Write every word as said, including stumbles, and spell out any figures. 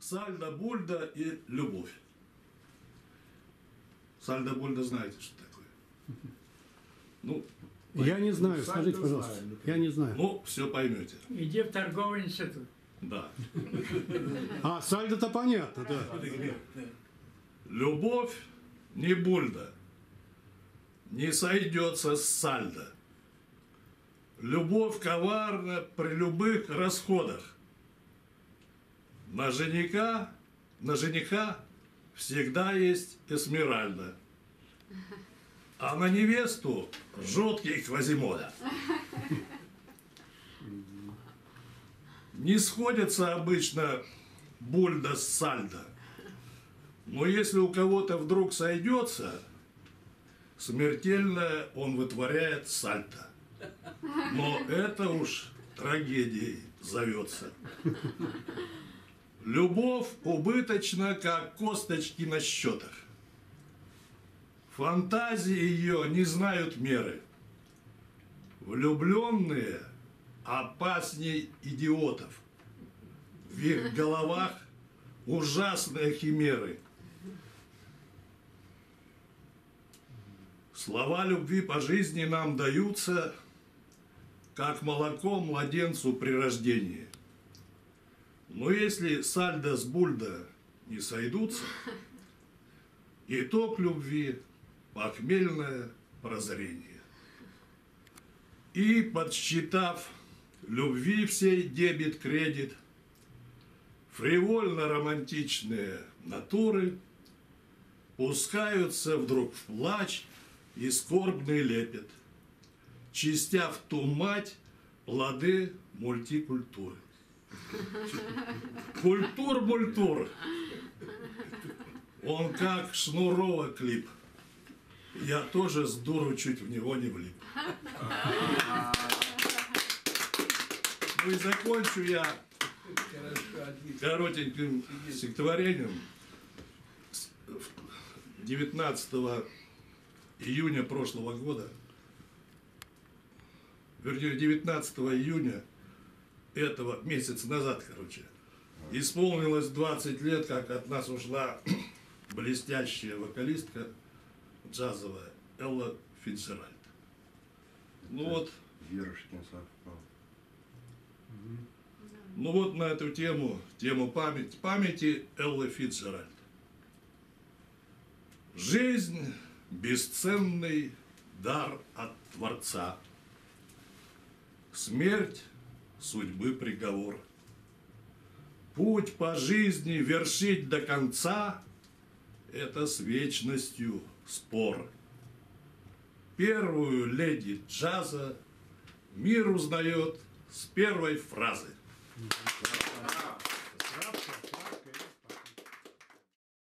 Сальдо-Бульдо и любовь. Сальдо-Бульдо знаете, что такое? Ну, я не знаю, скажите, пожалуйста. Я не знаю. Ну, все поймете. Иди в торговый институт. Да. А, сальдо-то понятно, да. Любовь не бульдо, не сойдется с сальдо. Любовь коварна при любых расходах. На жениха, на жениха всегда есть эсмеральда, а на невесту жуткий Квазимода. Не сходятся обычно бульдо с сальдо, но если у кого-то вдруг сойдется, смертельное он вытворяет сальто. Но это уж трагедией зовется. Любовь убыточна, как косточки на счетах. Фантазии ее не знают меры. Влюбленные опасней идиотов. В их головах ужасные химеры. Слова любви по жизни нам даются, как молоко младенцу при рождении. Но если сальдо с бульдо не сойдутся, итог любви – похмельное прозрение. И, подсчитав любви всей дебет-кредит, фривольно-романтичные натуры пускаются вдруг в плач и скорбный лепет, чистя в ту мать плоды мультикультуры. Культур-мультур. Он как Шнурова клип. Я тоже с дуру чуть в него не влип. Ну и закончу я коротеньким стихотворением. девятнадцатого июня прошлого года, вернее, девятнадцатого июня этого месяца назад, короче, исполнилось двадцать лет, как от нас ушла блестящая вокалистка джазовая Элла Фицджеральд. Ну вот, ну вот на эту тему, тему памяти, памяти Эллы Фицджеральд. Жизнь – бесценный дар от Творца. Смерть – судьбы приговор. Путь по жизни вершить до конца – это с вечностью спор. Первую леди джаза мир узнает с первой фразы.